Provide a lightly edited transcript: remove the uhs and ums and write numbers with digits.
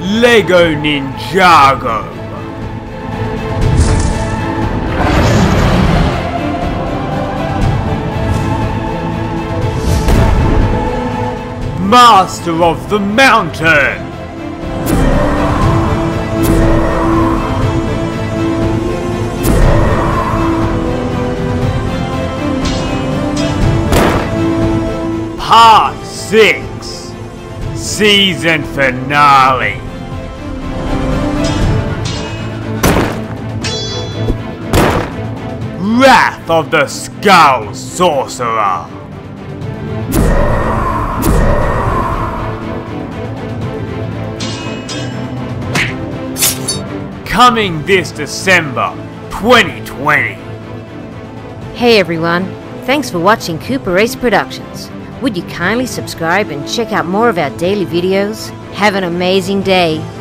Lego Ninjago. Master of the Mountain. Part 6, Season Finale. Wrath of the Skull Sorcerer. Coming this December 2020. Hey everyone, thanks for watching CooperAce Productions. Would you kindly subscribe and check out more of our daily videos? Have an amazing day.